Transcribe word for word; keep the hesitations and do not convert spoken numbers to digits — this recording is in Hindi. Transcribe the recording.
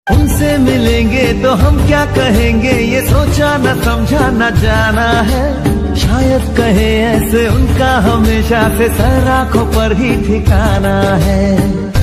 उनसे मिलेंगे तो हम क्या कहेंगे, ये सोचा न समझा न जाना है। शायद कहे ऐसे उनका हमेशा से सर आंखों पर ही ठिकाना है।